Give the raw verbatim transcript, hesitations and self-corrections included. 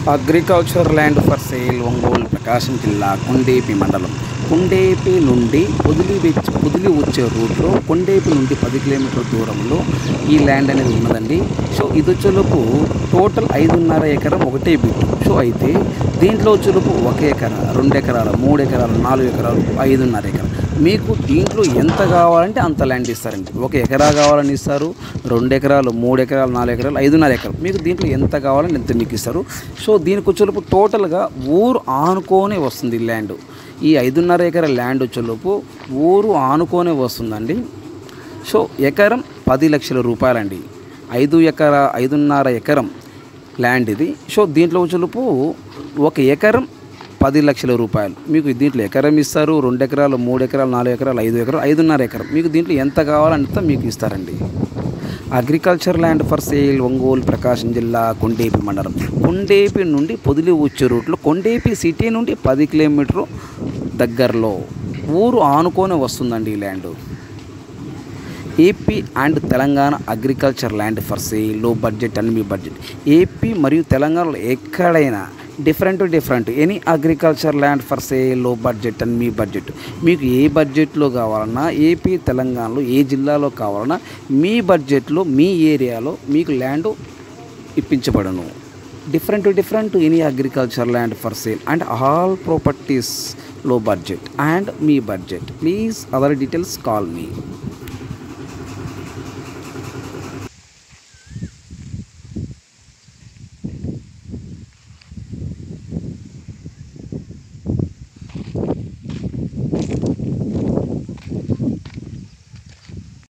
Agriculture land for sale Ongole Prakasam జిల్లా కొండేపి మండలం. కొండేపి నుండి పొదిలి వెచ్ పొదిలి వచ్చే రూట్లో కొండేపి నుండి పది కిలోమీటర్ల దూరంలో ఈ ల్యాండ్ అనేది ఉన్నదండి. సో ఇది వచ్చేలోపు టోటల్ ఐదున్నర ఎకరం ఒకటే బిట్. సో అయితే దీంట్లో వచ్చేలోపు ఒక ఎకరా, రెండు ఎకరాలు, మూడు ఎకరాలు, నాలుగు ఎకరాలు, ఐదున్నర ఎకరం. మీకు దీంట్లో ఎంత కావాలంటే అంత ల్యాండ్ ఇస్తారండి. ఒక ఎకరా కావాలని ఇస్తారు, రెండు ఎకరాలు, మూడు ఎకరాలు, నాలుగు ఎకరాలు, ఐదున్నర ఎకరం. మీకు దీంట్లో ఎంత కావాలని ఎంత మీకు ఇస్తారు. సో దీనికి వచ్చేలోపు టోటల్గా ఊరు ఆనుకొని వస్తుంది ల్యాండ్. ఈ ఐదున్నర ఎకర ల్యాండ్ వచ్చేలోపు ఊరు ఆనుకొనే వస్తుందండి. సో ఎకరం పది లక్షల రూపాయలండి. ఐదు ఎకర ఐదున్నర ఎకరం ల్యాండ్ ఇది. సో దీంట్లో వచ్చేలోపు ఒక ఎకరం పది లక్షల రూపాయలు. మీకు దీంట్లో ఎకరం ఇస్తారు, రెండు ఎకరాలు, మూడు ఎకరాలు, నాలుగు ఎకరాలు, ఐదు ఎకరాలు, ఐదున్నర ఎకరం. మీకు దీంట్లో ఎంత కావాలంత మీకు ఇస్తారండి. Agriculture land for sale Ongole Prakasam జిల్లా కొండేపి మండలం. కొండేపి నుండి పొదిలి వచ్చే రూట్లో కొండేపి సిటీ నుండి పది కిలోమీటరు దగ్గరలో ఊరు ఆనుకొని వస్తుందండి ఈ land. AP and Telangana agriculture land for sale, low budget and మీ బడ్జెట్. ఏపీ మరియు తెలంగాణలో ఎక్కడైనా different different any agriculture land for sale, low budget and మీ బడ్జెట్. మీకు ఏ బడ్జెట్లో కావాలన్నా, ఏపీ తెలంగాణలో ఏ జిల్లాలో కావాలన్నా మీ బడ్జెట్లో మీ ఏరియాలో మీకు ల్యాండ్ ఇప్పించబడను. Different different any agriculture land for sale and all properties low budget and మీ budget. Please other details call me.